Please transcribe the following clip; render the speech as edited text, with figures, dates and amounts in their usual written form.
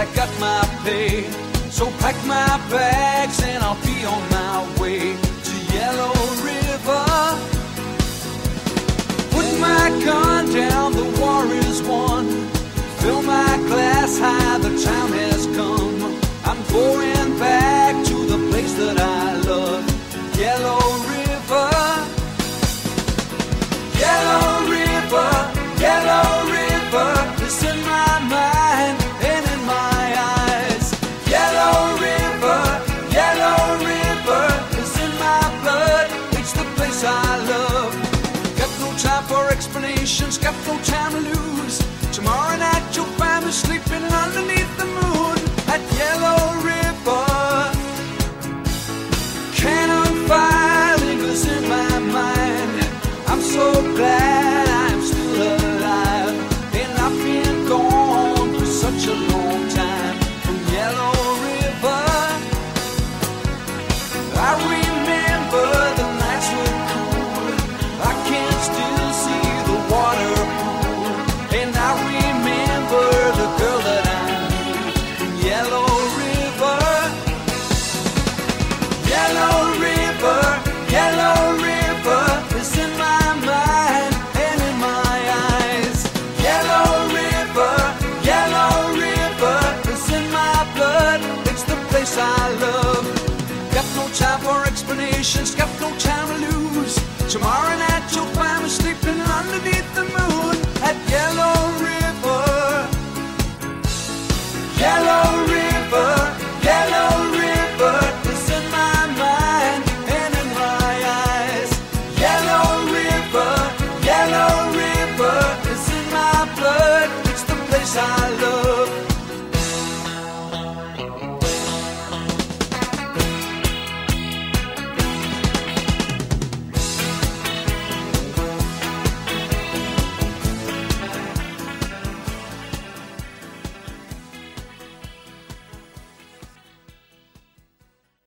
I got my pay. So pack my bags and I'll be on my way to Yellow River. Put my gun down, the war is won. Fill my glass high, the time has come. I'm going back to the place that I love, Yellow River. Yellow River, Yellow River, it's in my mind and in my eyes. Yellow River, Yellow River, it's in my blood, it's the place I love. Got no time for explanations, got no time to lose. Tomorrow night you'll find me sleeping underneath the moon at Yellow River. Cannon fire lingers in my mind. I'm so glad I'm still alive, and I've been gone for such a long time from Yellow River. I remember the nights were cool, I can still see the water pool, and I remember the girl that I knew in Yellow River. Yellow River, Yellow River, it's in my mind and in my eyes. Yellow River, Yellow River, it's in my blood, it's the place I love. Got no time for explanations, got no time to lose. Tomorrow night you'll find me sleeping underneath the moon at Yellow River. Yellow River, Yellow River, it's in my mind and in my eyes. Yellow River, Yellow River, it's in my blood, it's the place I love.